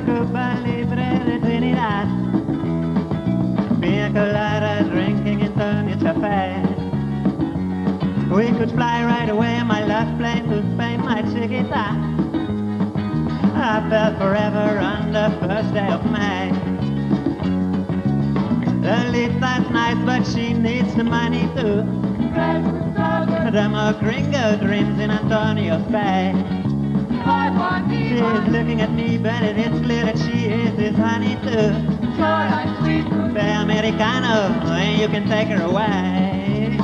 Cuba Libre de Trinidad. Pina colada, drinking in Tony's Cafe. We could fly right away in my love plane to Spain, my chiquita. I fell forever on the first day of May. Lolita's nice, but she needs the money too. The more gringo dreams in Antonio's Bay. She is looking at me, but it is clear that she is his honey too. Bay Americano, and you can take her away.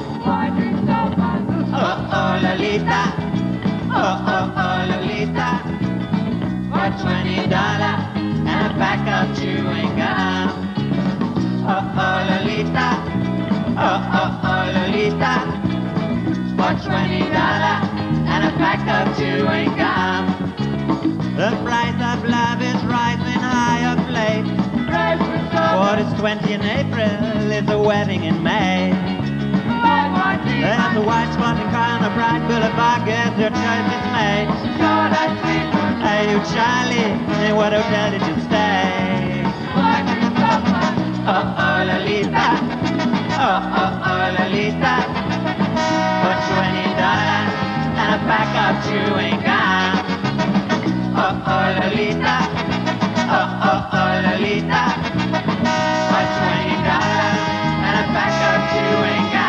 Oh, oh, Lolita. Oh, oh, oh, Lolita. For $20 and a pack of chewing gum. Oh, oh, Lolita. Oh, oh, oh, Lolita. For $20 and a pack of chewing gum. The price of love is rising high of late. What is 20 in April is a wedding in May. There's a white squatting car on a bright boulevard. Guess your choice is made. Hey, you Charlie, in what hotel did you stay? Oh, oh, Lolita. Oh, oh, oh, Lolita. For $20 and a pack of chewing gum. Oh, oh, Lolita. Oh, oh, oh, Lolita. For $20 and a pack of chewing gum.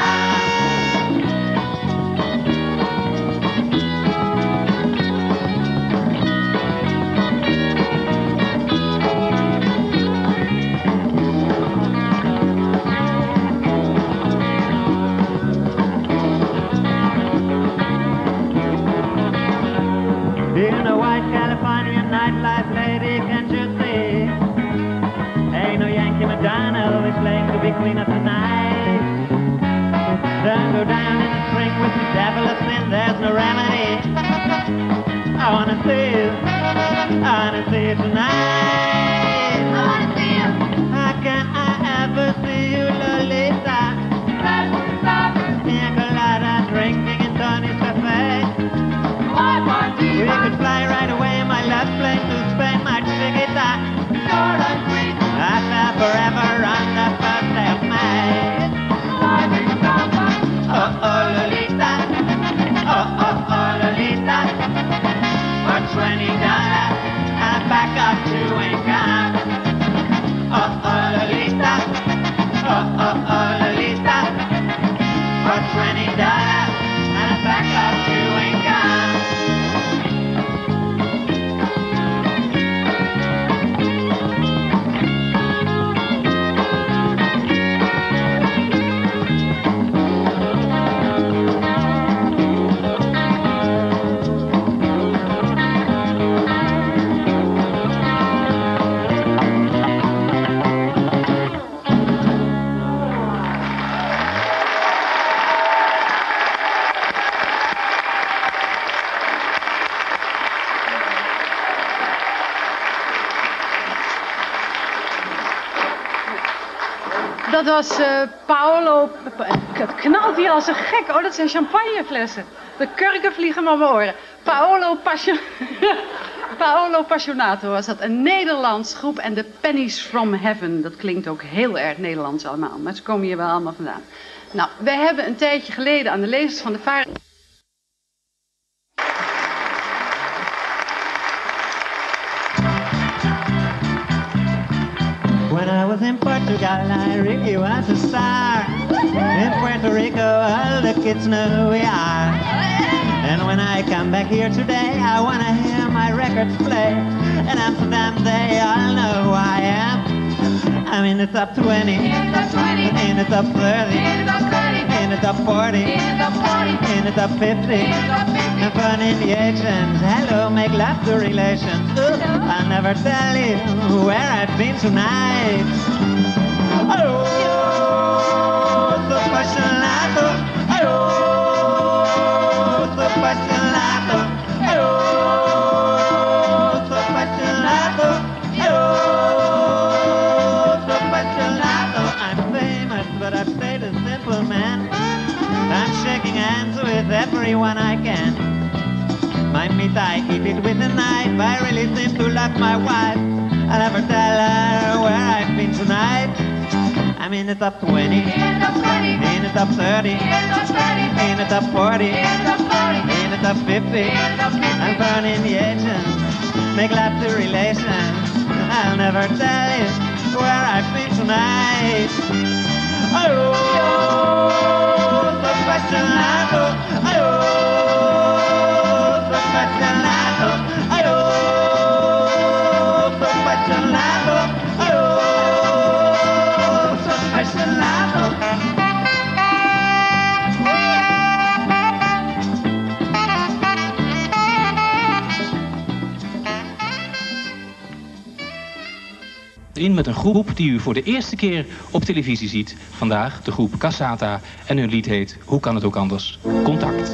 In a white California nightlife, lady, can't you see? Ain't no Yankee Madonna who is playing to be queen of the night. Don't go down in the spring with the devil of sin, there's no remedy. I wanna see you tonight. I wanna see you. How can I ever see you, Lolita? Pina colada, drinking in Tony's Cafe. We could fly right away in my love plane to Spain, my chiquita. I fell forever on the first day of May. Oh, oh, Lolita. Oh, oh, oh, Lolita. For $20 and a pack of chewing gum. Oh, oh, Lolita. Oh, oh, oh, Lolita. For $20 and a pack of chewing gum. Dat was Paolo. Het knalt hier als een gek. Oh, dat zijn champagneflessen. De kurken vliegen maar mijn oren. Paolo Passionato was dat. Een Nederlands groep. En de Pennies from Heaven. Dat klinkt ook heel erg Nederlands allemaal. Maar ze komen hier wel allemaal vandaan. Nou, wij hebben een tijdje geleden aan de lezers van de Vaart. When I was in Portugal, I really was a star. In Puerto Rico, all the kids know who we are. And when I come back here today, I wanna hear my records play. In Amsterdam, they all know who I am. I'm in the top 20, in the top 30, in the top 40, in the top 50, and fun in the actions. Hello, make love to relations. Ooh, I'll never tell you where I've been tonight. Oh, so passionato. Oh, so passionato. Oh, so passionato. Oh, so passionato. I'm famous, but I've stayed a simple man. I'm shaking hands with everyone I can. My meat, I eat it with a knife. I really seem to love my wife. I'll never tell her where I've been tonight. I'm in the top 20, in the top 20, in the top 30, in the top 30, in the top 40, in the top 40, in the top 50, in the top 50. I'm burning the agents, make love to relations. I'll never tell you where I've been tonight. Oh, so appassionato. Oh, so appassionato. Oh, so appassionato. Oh, so appassionato. In met een groep die u voor de eerste keer op televisie ziet. Vandaag de groep Cassata en hun lied heet Hoe kan het ook anders? Contact.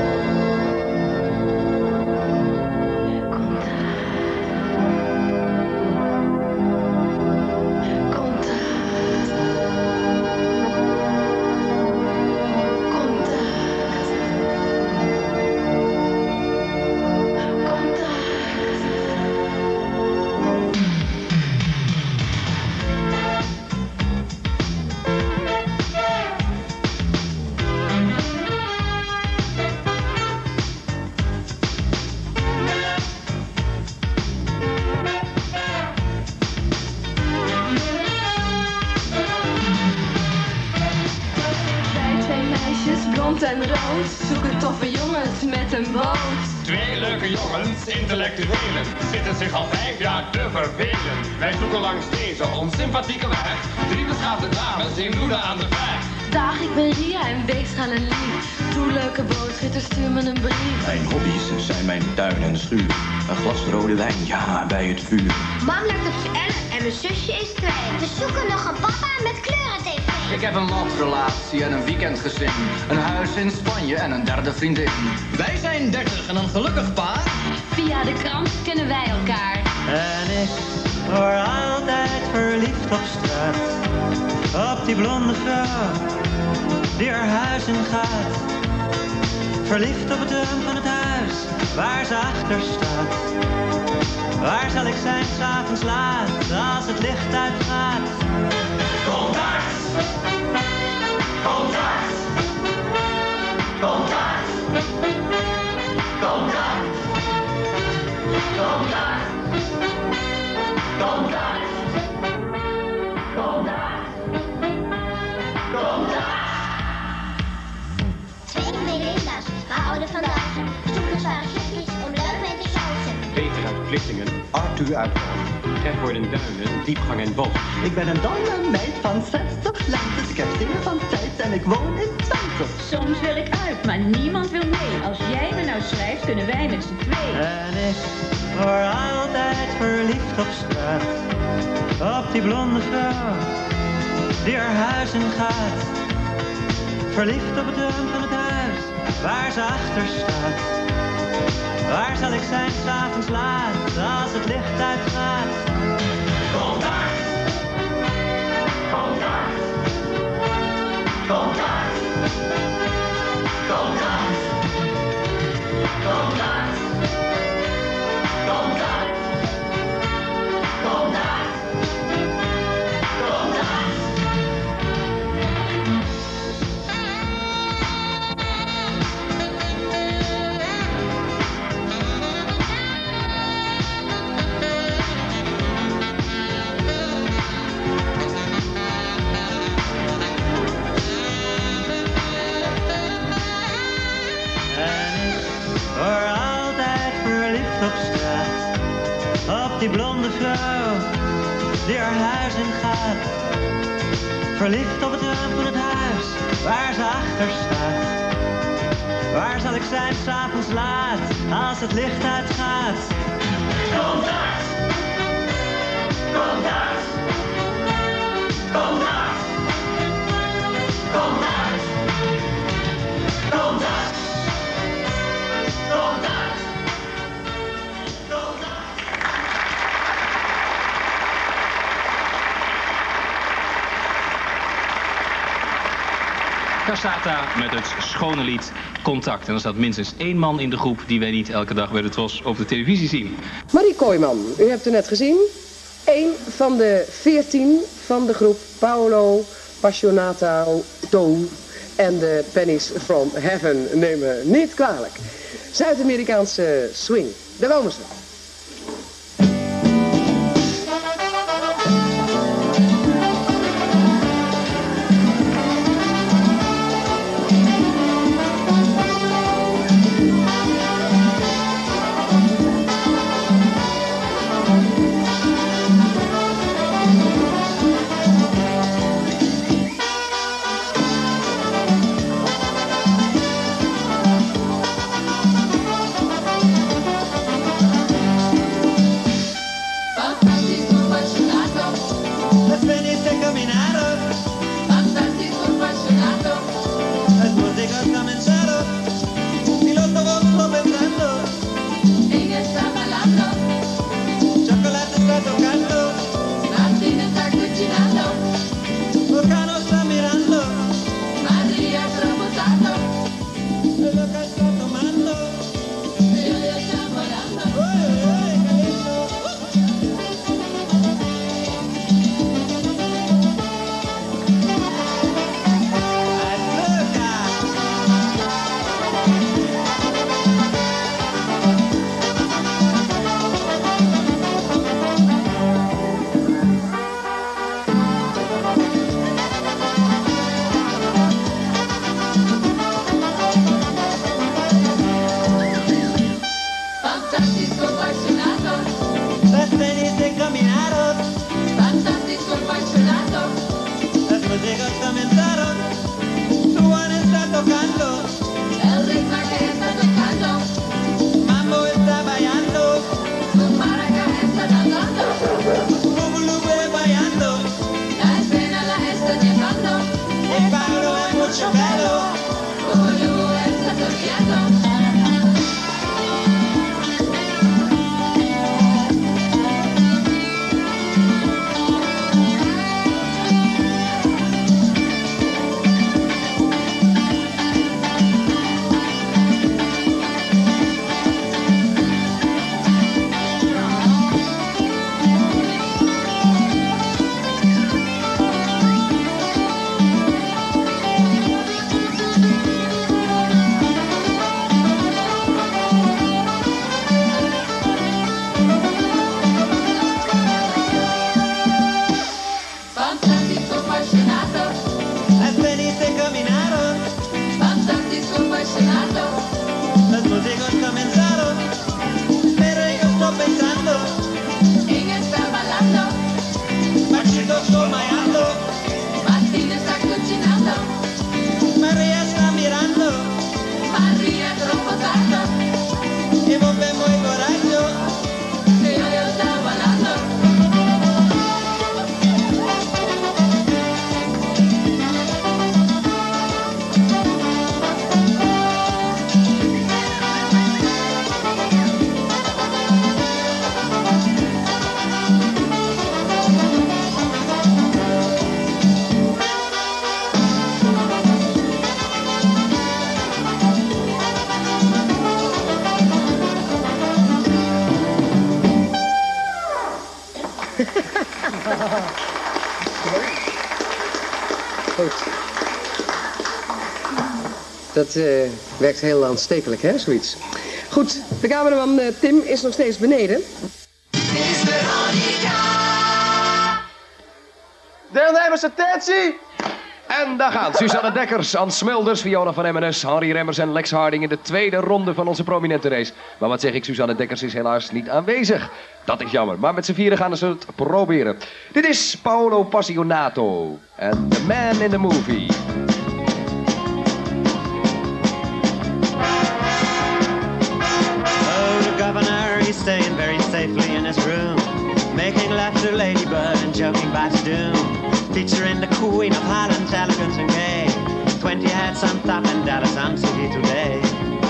En rood zoeken toffe jongens met een boot. Twee leuke jongens, intellectuelen, zitten zich al 5 jaar te vervelen. Wij zoeken langs deze onsympathieke weg 3 beschaafde dames in Loenen aan de Vecht. Dag, ik ben Ria en weegschalen lief. Doe leuke boodschutter, stuur me een brief. Mijn hobby's zijn mijn tuin en schuur. Een glas rode wijn, ja, bij het vuur. Mam lijkt op z'n 11 en mijn zusje is 2. We zoeken nog een papa met kleuren-tv. Ik heb een latrelatie en een weekendgezin. Een huis in Spanje en een derde vriendin. Wij zijn 30 en een gelukkig paar. Via de krant kennen wij elkaar. En ik voor altijd verliefd op straat. Op die blonde vrouw die haar huis in gaat. Verliefd op het raam van het huis waar ze achter staat. Waar zal ik zijn 's avonds laat als het licht uitgaat? Contact! Contact! Contact! Contact! Contact! Contact! Contact! Contact! 2 Melinda's, we houden van dansen. Zoeken zware chipjes om leuk mee te sausen. Peter uit Vlissingen, Arthur uit Trefwoord in Duinen, Diepgang en Bos. Ik ben een dolle meid van 60 lentes. Ik heb dingen van tijd en ik woon in Twente. Soms wil ik uit, maar niemand wil mee. Als jij me nou schrijft, kunnen wij met z'n twee. En ik voor altijd verliefd op straat. Op die blonde vrouw die haar huis in gaat. Verliefd op het raam van het huis waar ze achter staat. Waar zal ik zijn 's avonds laat als het licht uitgaat? Contact! Contact! Contact! Contact! Contact! Contact! Contact! Contact! Voor altijd verliefd op straat. Op die blonde vrouw die haar huis in gaat. Verliefd op het raam van het huis waar ze achter staat. Waar zal ik zijn 's avonds laat als het licht uitgaat? Contact! Contact! Contact! Contact! Contact! Contact! Cassata met het schone lied Contact. En er staat minstens 1 man in de groep die wij niet elke dag bij de Tros op de televisie zien. Marie Kooijman, u hebt het net gezien. Eén van de 14 van de groep Paolo Passionato en de Pennies from Heaven. Neem me niet kwalijk. Zuid-Amerikaanse swing. Daar komen ze. Goed. Dat werkt heel aanstekelijk, hè, zoiets. Goed, de cameraman Tim is nog steeds beneden. Is Veronica. Deelnemers, attentie! En daar gaan Suzanne Dekkers, Ans Smulders, Fiona van Emmenes, Henry Remmers en Lex Harding in de tweede ronde van onze prominente race. Maar wat zeg ik, Suzanne Dekkers is helaas niet aanwezig. Dat is jammer, maar met z'n vieren gaan ze het proberen. Dit is Paolo Passionato en The Man in the Movie. Oh, the governor, he's staying very safely in his room, making love to Ladybird and joking by to doom. Featuring the Queen of Highlands, elegant and gay. 20 hats on top and Dallas on TV today.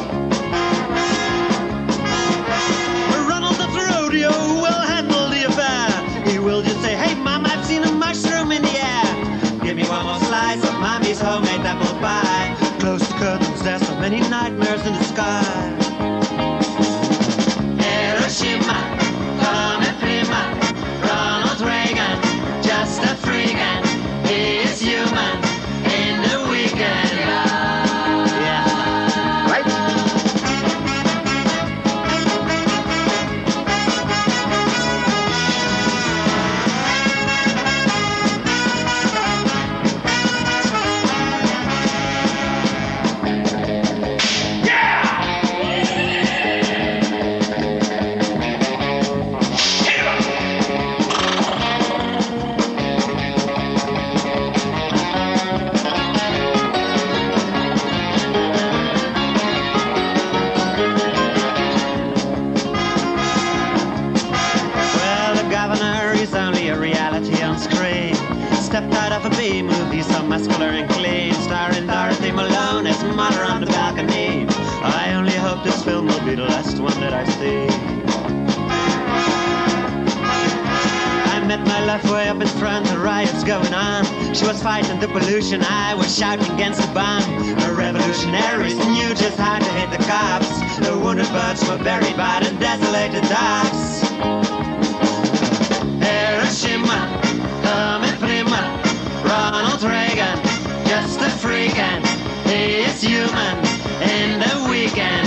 Ronald of the rodeo will handle the affair. He will just say, hey mom, I've seen a mushroom in the air. Give me one more slice of mommy's homemade apple pie. Close the curtains, there's so many nightmares in the sky. Hiroshima, come prima. Ronald weekend. Yeah. Right? Stepped out of a B-movie, so muscular and clean, starring Dorothy Malone as mother on the balcony. I only hope this film will be the last one that I see. I met my love way up in front, the riots going on. She was fighting the pollution, I was shouting against the bomb. The revolutionaries knew just how to hit the cops. The wounded birds were buried by the desolated dogs. Hiroshima, come prima, Ronald Reagan, just a freak and he is human in the weekend.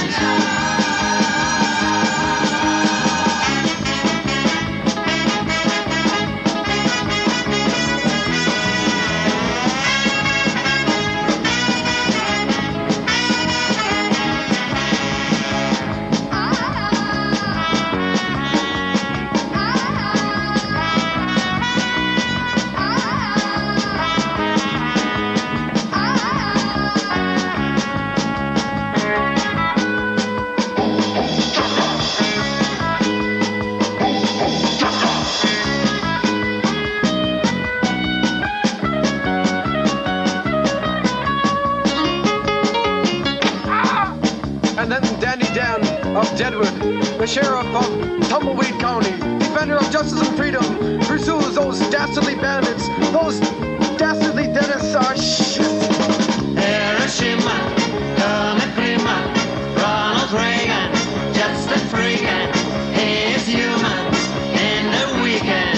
Deadwood, the sheriff of Tumbleweed County, defender of justice and freedom, pursues those dastardly bandits. Those dastardly dentists are shit. Hiroshima, come prima, Ronald Reagan, just a freak and he is human in the weekend.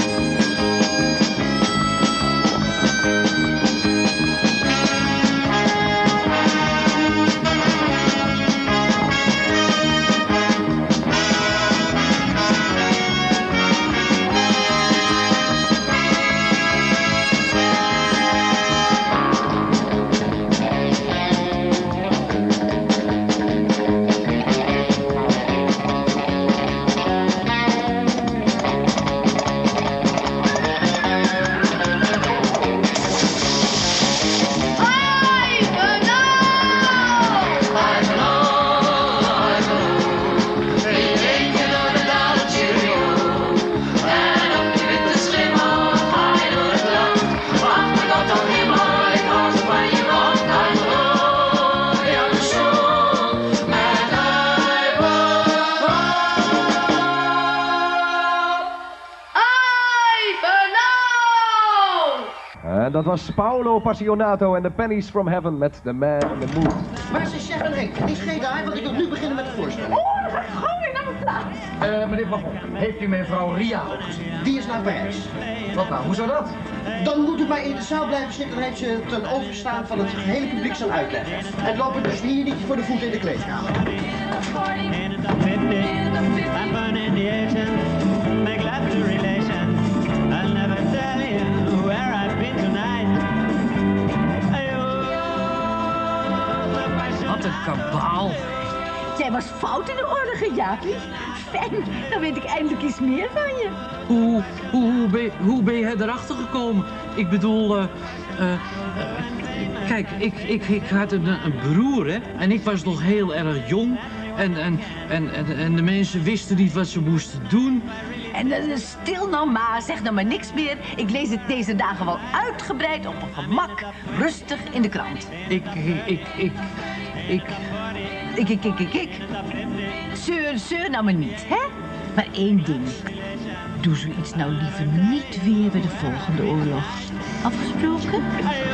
Dat was Paolo Passionato en The Pennies from Heaven met The Man in the Moon. Waar is de chef en Henk? Die is daar, want ik wil nu beginnen met het voorstel. Oh, dan ga ik naar mijn plaats. Meneer Van, heeft u mevrouw Ria ook gezien? Die is naar Parijs. Wat nou, hoezo dat? Dan moet u maar in de zaal blijven zitten, dan heeft ze ten overstaan van het gehele publiek zijn uitleggen. En lopen dus hier niet voor de voeten in de kleedkamer. Wat een kabaal. Jij was fout in de orde, Jaapie. Fijn, dan weet ik eindelijk iets meer van je. Hoe ben je erachter gekomen? Ik bedoel, kijk, ik had een broer, hè. En ik was nog heel erg jong. En de mensen wisten niet wat ze moesten doen. En stil nou maar, zeg nou maar niks meer. Ik lees het deze dagen wel uitgebreid op mijn gemak, rustig in de krant. Zeur nou maar niet, hè? Maar één ding. Doe zoiets nou liever niet weer bij de volgende oorlog. Afgesproken?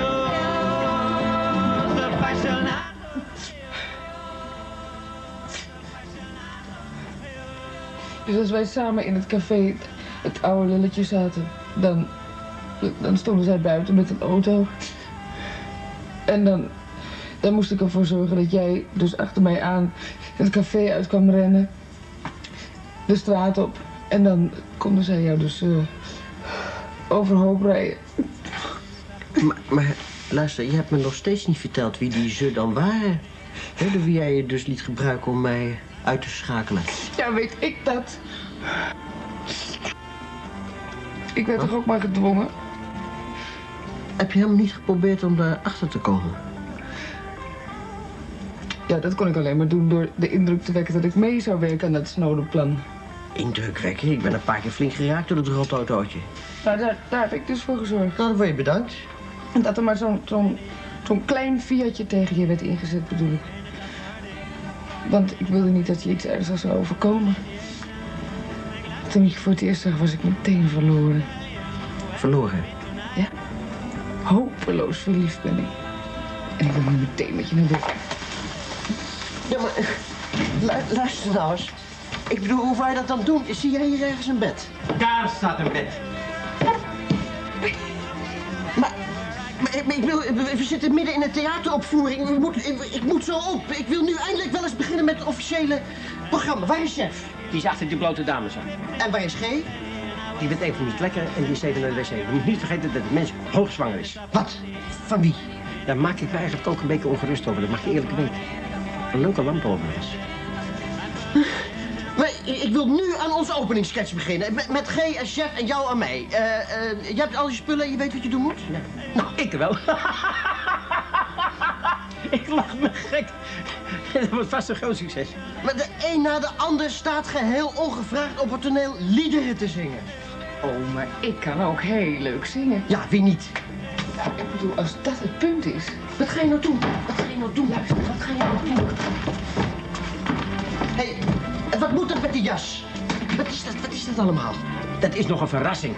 Dus als wij samen in het café het oude lulletje zaten, dan stonden zij buiten met een auto. En dan moest ik ervoor zorgen dat jij dus achter mij aan het café uit kwam rennen. De straat op. En dan konden zij jou dus overhoop rijden. Maar luister, je hebt me nog steeds niet verteld wie die ze dan waren. Hè, door wie jij je dus liet gebruiken om mij uit te schakelen. Ja, weet ik dat. Ik werd toch ook maar gedwongen. Heb je helemaal niet geprobeerd om daar achter te komen? Ja, dat kon ik alleen maar doen door de indruk te wekken dat ik mee zou werken aan dat Snowden-plan. Indrukwekkend? Ik ben een paar keer flink geraakt door het rotautootje. Nou, daar heb ik dus voor gezorgd. Nou, dan word je bedankt. En dat er maar zo'n klein Fiatje tegen je werd ingezet, bedoel ik. Want ik wilde niet dat je iets ergens zou overkomen. Toen ik je voor het eerst zag, was ik meteen verloren. Verloren? Ja. Hopeloos verliefd ben ik. En ik wil nu meteen met je naar bed. Ja, maar luister nou eens. Ik bedoel, hoe wou je dat dan doen? Zie jij hier ergens een bed? Daar staat een bed. Maar ik bedoel, we zitten midden in een theateropvoering. Ik moet zo op. Ik wil nu eindelijk wel eens beginnen met het officiële programma. Waar is chef? Die is achter die blote dames aan. En waar is G? Die vindt even niet lekker en die is even naar de wc. Je moet niet vergeten dat de mens hoogzwanger is. Wat? Van wie? Daar maak ik me eigenlijk ook een beetje ongerust over. Dat mag je eerlijk weten. Een leuke lamp overigens. Maar ik wil nu aan onze openingssketch beginnen. Met G en chef en jou aan mij. Je hebt al je spullen en je weet wat je doen moet? Ja. Nou, ik wel. Ik lach me gek. Dat wordt vast een groot succes. Maar de een na de ander staat geheel ongevraagd op het toneel liederen te zingen. Oh, maar ik kan ook heel leuk zingen. Ja, wie niet? Ja, ik bedoel, als dat het punt is. Wat ga je nou doen? Wat ga je nou doen? Luister, wat ga je nou doen? Hé, wat moet dat met die jas? Wat is dat allemaal? Dat is nog een verrassing.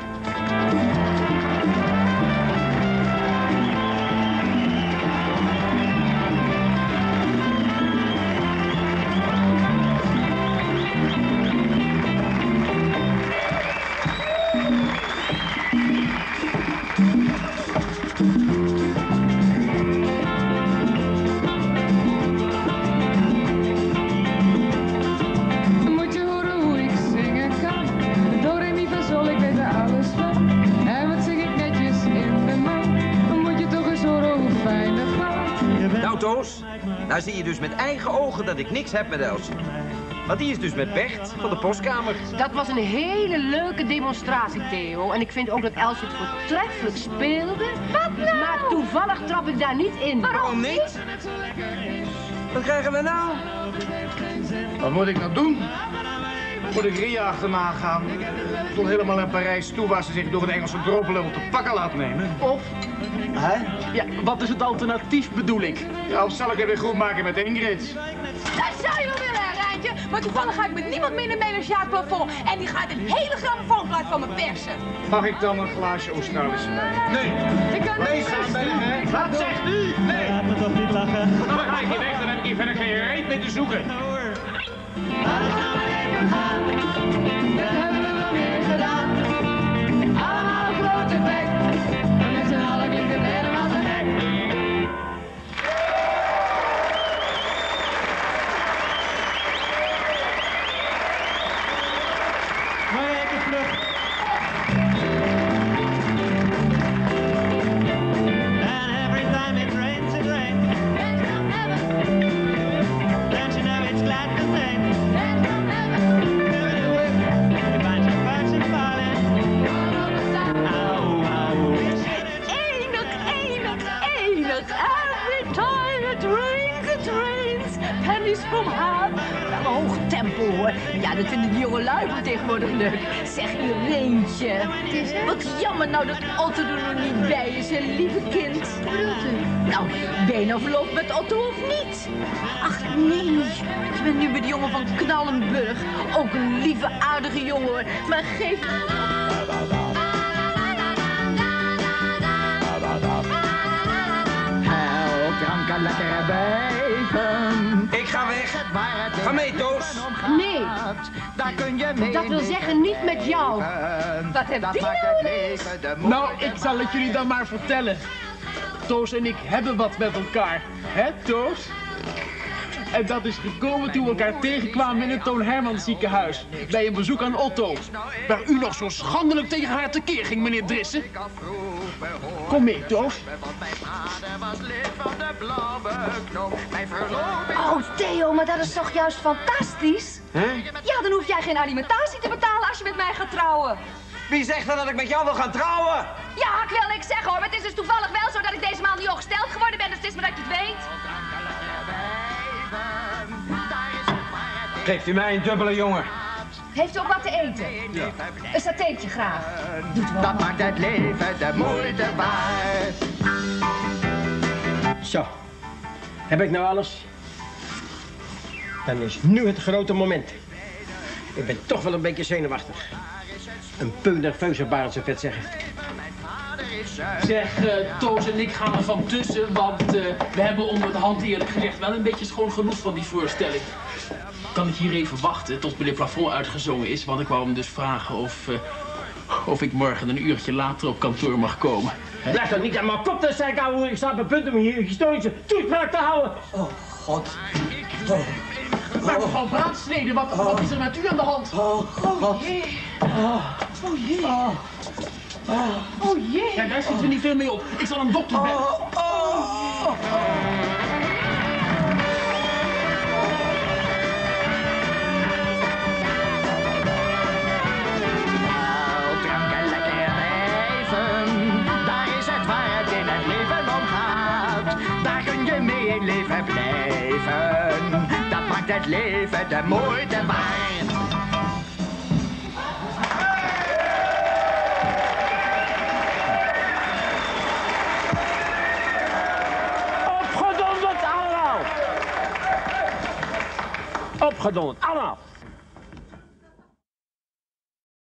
Nou zie je dus met eigen ogen dat ik niks heb met Elsje. Want die is dus met Bert van de postkamer. Dat was een hele leuke demonstratie, Theo. En ik vind ook dat Elsje het voortreffelijk speelde. Wat nou? Maar toevallig trap ik daar niet in. Waarom niet? Wat krijgen we nou? Wat moet ik nou doen? Moet ik Ria achterna gaan? Tot helemaal in Parijs toe waar ze zich door een Engelse droplul te pakken laat nemen? Of? Hè? Ja, wat is het alternatief bedoel ik? Ja, of zal ik het weer goed maken met Ingrid? Dat zou je wel willen, hè, Rijntje. Maar toevallig ga ik met niemand meer in de Melanchard plafond. En die gaat een hele grammofoonplaat van me persen. Mag ik dan een glaasje Australische wijn? Nee. Ik kan nee, hè? Wat zegt u? Nee. Laat me toch niet lachen. Dan ga ik hier weg, dan heb ik hier verder geen reet mee te zoeken. Dat hebben we wel meer gedaan. Allemaal een grote bek. En met z'n allen klinkt het helemaal te gek. Maar ik heb vlug. And every time it rains, it rains. Don't you know it's glad to say. Every time it rains. Pennies from heaven. Wel een hoog tempo hoor. Ja, dat vinden die jonge lui van tegenwoordig leuk. Zeg Ireentje. Wat jammer nou dat Otto er nog niet bij is, een lieve kind. Wat bedoelt u? Nou, ben je nou verloofd met Otto of niet? Ach nee, je bent nu bij de jongen van Knallenburg. Ook een lieve, aardige jongen hoor. Maar geef... Drank en lekkere wijven. Ik ga weg. Ga mee, Toos. Nee. Daar kun je mee. Dat wil zeggen niet met jou. Wat heb die nou ineens? Nou, ik zal het jullie dan maar vertellen. Toos en ik hebben wat met elkaar. Hè, Toos? En dat is gekomen toen we elkaar tegenkwamen in het Toon Hermans ziekenhuis. Bij een bezoek aan Otto. Waar u nog zo schandelijk tegen haar tekeer ging, meneer Drissen. Kom mee, Toos. Oh, Theo, maar dat is toch juist fantastisch? Hè? Ja, dan hoef jij geen alimentatie te betalen als je met mij gaat trouwen. Wie zegt dan dat ik met jou wil gaan trouwen? Ja, ik wil niks zeggen hoor, maar het is dus toevallig wel zo dat ik deze maand niet ongesteld geworden ben, dus het is maar dat je het weet. Geeft u mij een dubbele jongen. Heeft u ook wat te eten? Ja. Een satéetje graag. Doet wel. Dat maakt het leven de moeite waard. Zo. Heb ik nou alles? Dan is nu het grote moment. Ik ben toch wel een beetje zenuwachtig. Een peu nerveuze Barend zo vet zeggen. Zeg, Toos en ik gaan er van tussen, want we hebben onder de hand eerlijk gezegd wel een beetje schoon genoeg van die voorstelling. Kan ik hier even wachten tot meneer Plafond uitgezongen is, want ik wou hem dus vragen of ik morgen een uurtje later op kantoor mag komen. Blijf toch niet aan mijn kop te zeiken, ouwe. Ik sta op het punt om hier een historische toespraak te houden. Oh, God. Maar mevrouw Braadsnede, wat is er met u aan de hand? God. Jee. Oh Jee. Oh jee. Ja, daar zitten we niet veel mee op. Ik zal een dokter bellen. Drank en lekker rijven, daar is het waar het in het leven om gaat. Daar kun je mee in leven blijven. Dat maakt het leven de moeite waard. Opgedonderd allemaal! Opgedonderd allemaal!